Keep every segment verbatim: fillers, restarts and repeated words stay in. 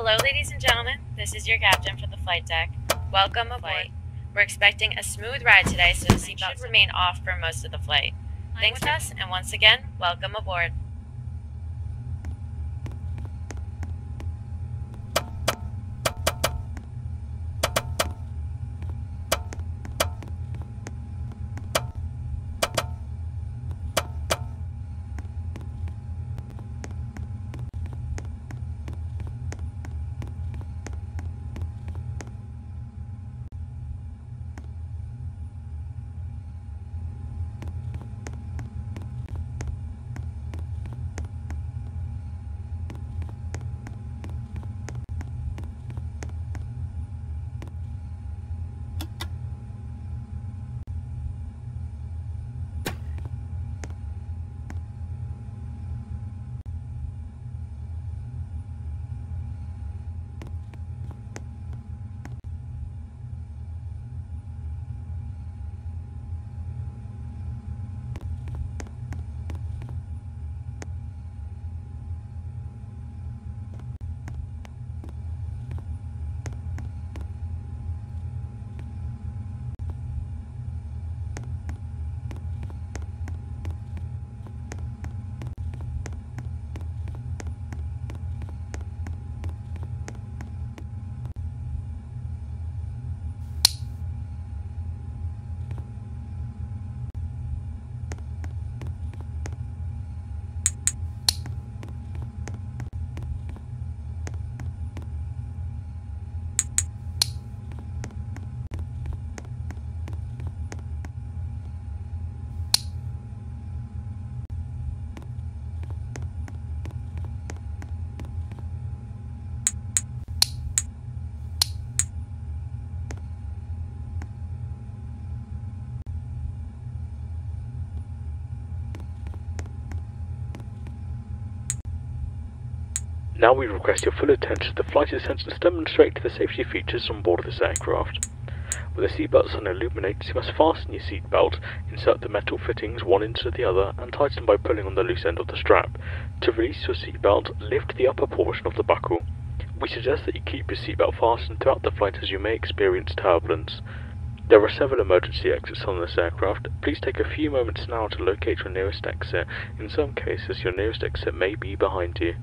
Hello ladies and gentlemen, this is your captain for the flight deck. Welcome aboard. We're expecting a smooth ride today, so the seatbelt should remain off for most of the flight. Thanks us, and once again, welcome aboard. Now we request your full attention to the flight attendants demonstrate the safety features on board of this aircraft. With the seatbelt sign illuminates, you must fasten your seatbelt, insert the metal fittings one into the other, and tighten by pulling on the loose end of the strap. To release your seatbelt, lift the upper portion of the buckle. We suggest that you keep your seatbelt fastened throughout the flight as you may experience turbulence. There are several emergency exits on this aircraft. Please take a few moments now to locate your nearest exit. In some cases, your nearest exit may be behind you.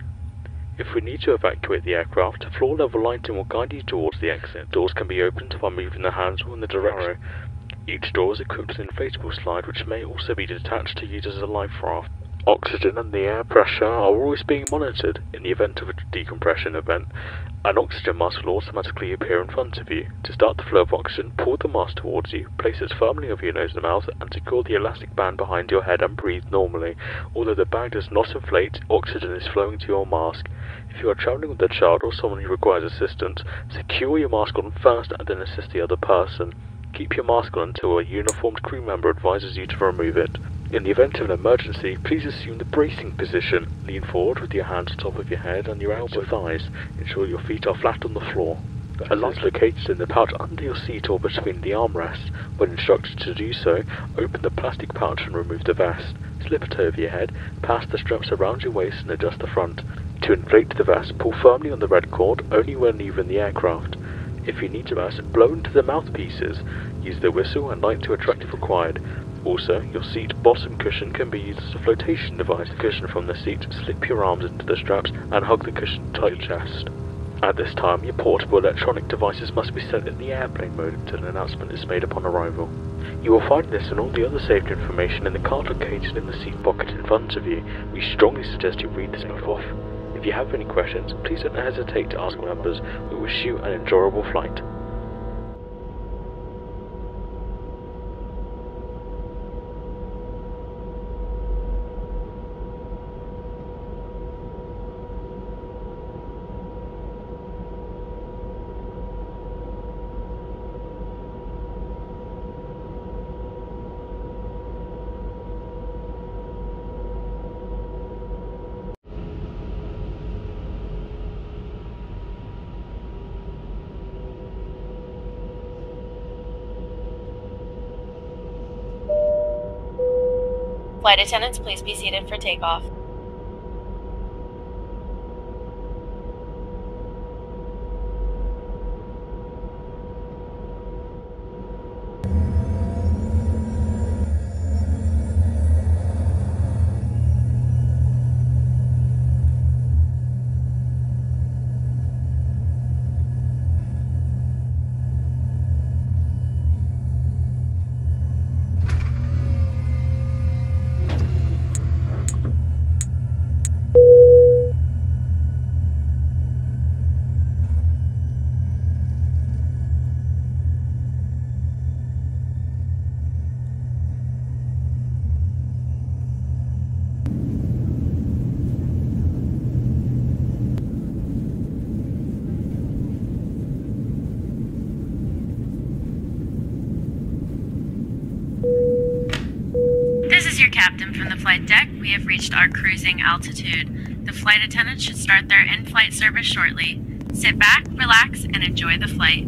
If we need to evacuate the aircraft, floor level lighting will guide you towards the exit. Doors can be opened by moving the handle in the direction. Each door is equipped with an inflatable slide which may also be detached to use as a life raft. Oxygen and the air pressure are always being monitored. In the event of a decompression event, an oxygen mask will automatically appear in front of you. To start the flow of oxygen, pull the mask towards you, place it firmly over your nose and mouth, and secure the elastic band behind your head and breathe normally. Although the bag does not inflate, oxygen is flowing to your mask. If you are travelling with a child or someone who requires assistance, secure your mask on first and then assist the other person. Keep your mask on until a uniformed crew member advises you to remove it. In the event of an emergency, please assume the bracing position. Lean forward with your hands on top of your head and your elbow thighs. Ensure your feet are flat on the floor. A light is located in the pouch under your seat or between the armrests. When instructed to do so, open the plastic pouch and remove the vest. Slip it over your head, pass the straps around your waist and adjust the front. To inflate the vest, pull firmly on the red cord only when leaving the aircraft. If you need to vest, blow into the mouthpieces. Use the whistle and light to attract if required. Also, your seat bottom cushion can be used as a flotation device. The cushion from the seat, slip your arms into the straps and hug the cushion tight to your chest. At this time, your portable electronic devices must be set in the airplane mode until an announcement is made upon arrival. You will find this and all the other safety information in the card located in the seat pocket in front of you. We strongly suggest you read this before. If you have any questions, please don't hesitate to ask members. We wish you an enjoyable flight. Flight attendants, please be seated for takeoff. your captain from the flight deck. We have reached our cruising altitude. The flight attendants should start their in-flight service shortly. Sit back, relax, and enjoy the flight.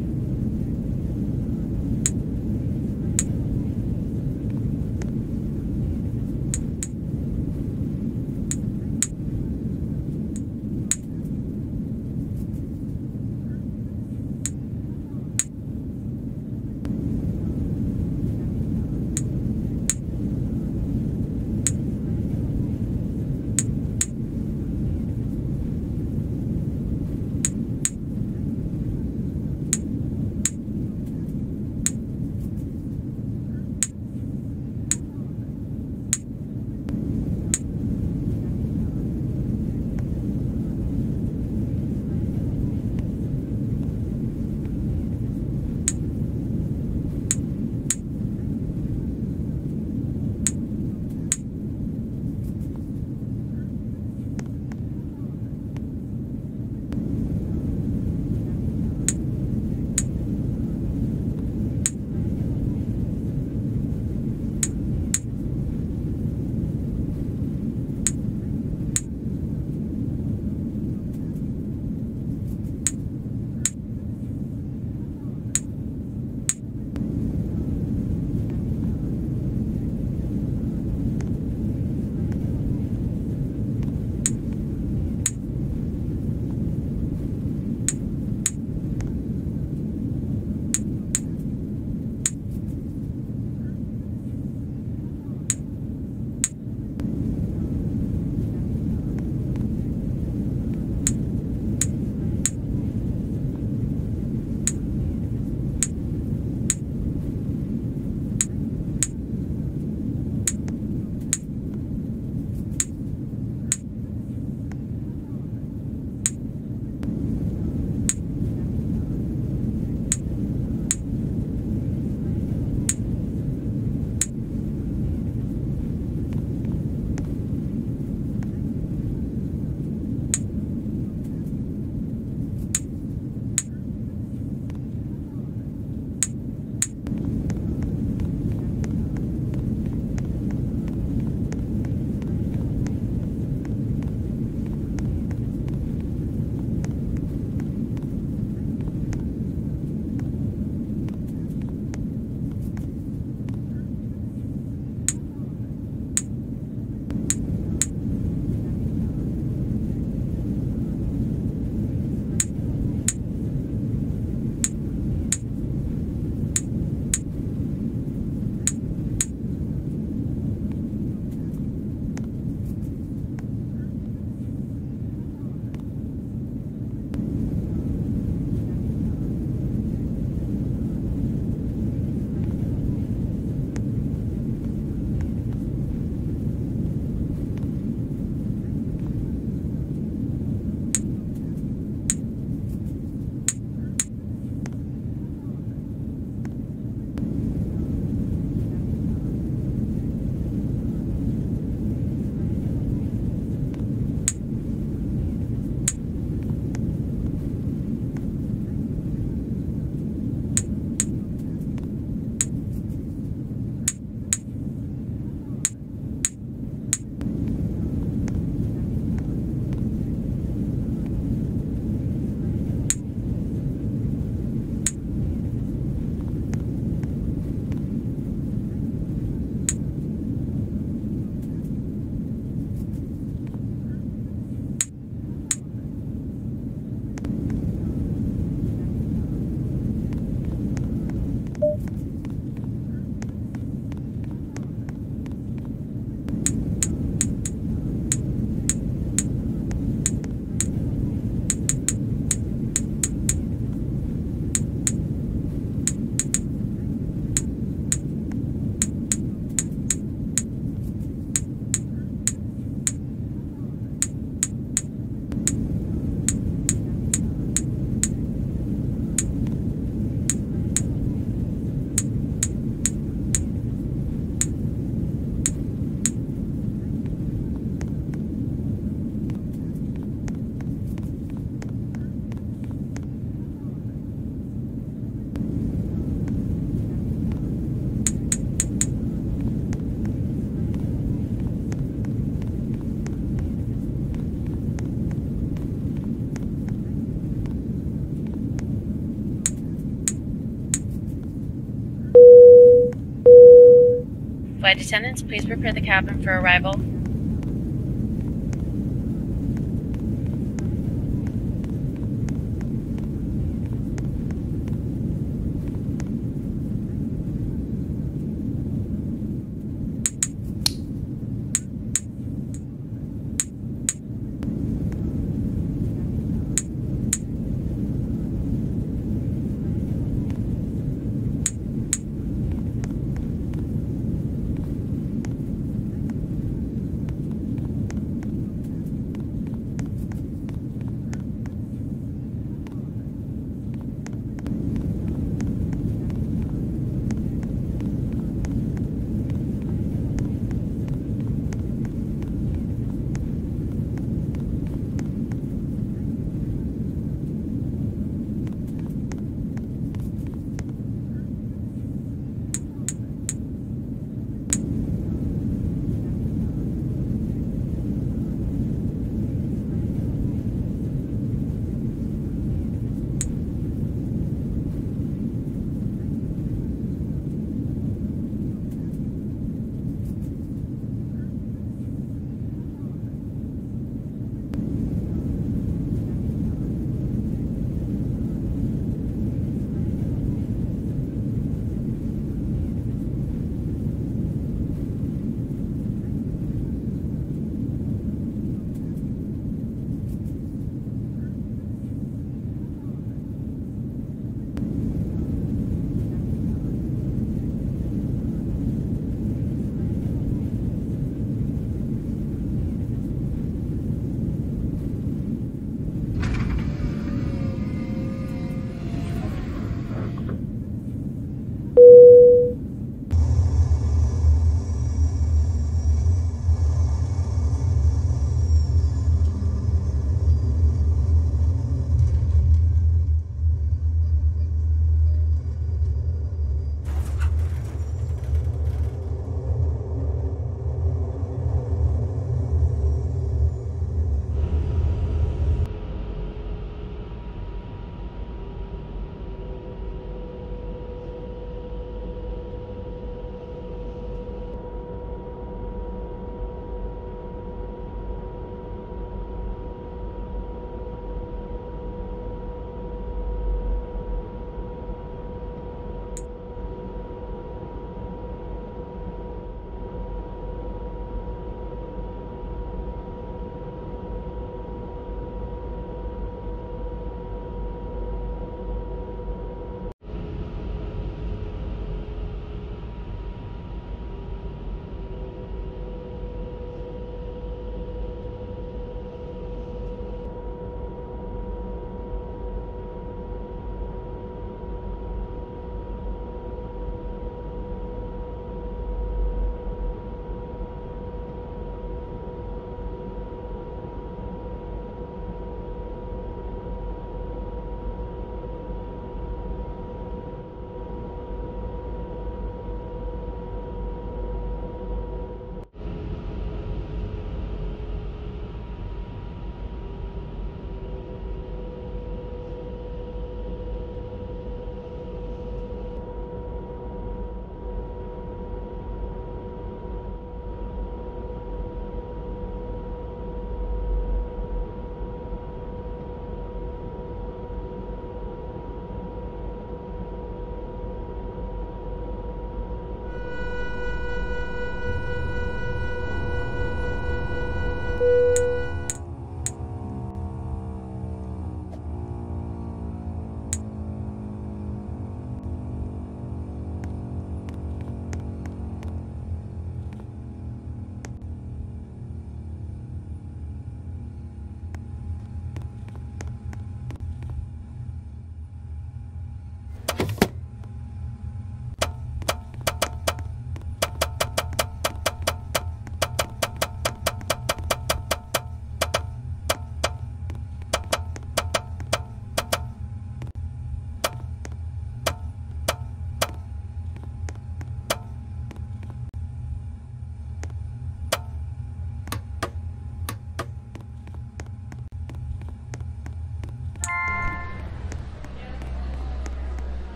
Flight attendants, please prepare the cabin for arrival.